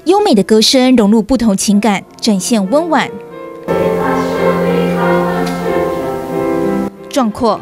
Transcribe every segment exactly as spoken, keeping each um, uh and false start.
优美的歌声融入不同情感，展现温婉、壮阔。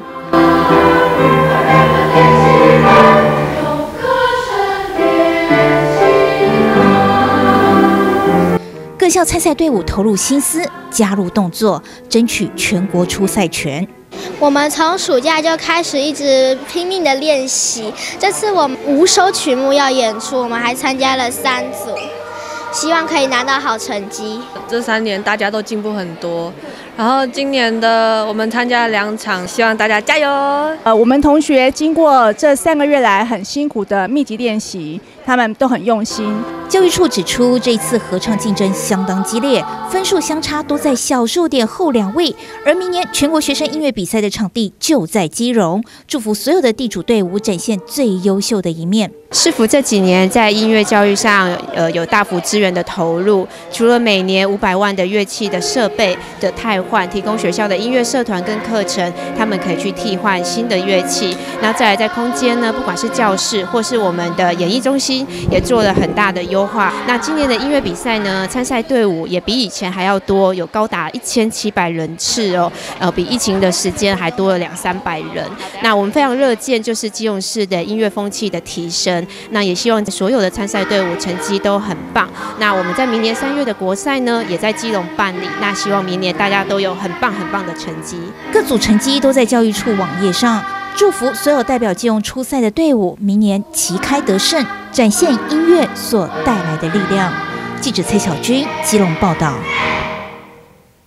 各校参赛队伍投入心思，加入动作，争取全国出赛权。 我们从暑假就开始一直拼命的练习。这次我们五首曲目要演出，我们还参加了三组，希望可以拿到好成绩。 这三年大家都进步很多，然后今年的我们参加了两场，希望大家加油。 呃，我们同学经过这三个月来很辛苦的密集练习，他们都很用心。 教育处指出，这一次合唱竞争相当激烈，分数相差都在小数点后两位。而明年全国学生音乐比赛的场地就在基隆，祝福所有的地主队伍展现最优秀的一面。 市府这几年在音乐教育上，呃，有大幅资源的投入，除了每年五百万的乐器的设备的汰换，提供学校的音乐社团跟课程，他们可以去替换新的乐器。那再来在空间呢，不管是教室或是我们的演艺中心，也做了很大的优化。那今年的音乐比赛呢，参赛队伍也比以前还要多，有高达一千七百人次哦，呃，比疫情的时间还多了两三百人。那我们非常乐见就是基隆市的音乐风气的提升。那也希望所有的参赛队伍成绩都很棒。那我们在明年三月的国赛呢，也在基隆办理。那希望明年大家都有很棒很棒的成绩。 各组成绩都在教育处网页上，祝福所有代表基隆出赛的队伍明年旗开得胜，展现音乐所带来的力量。记者蔡小军基隆报道。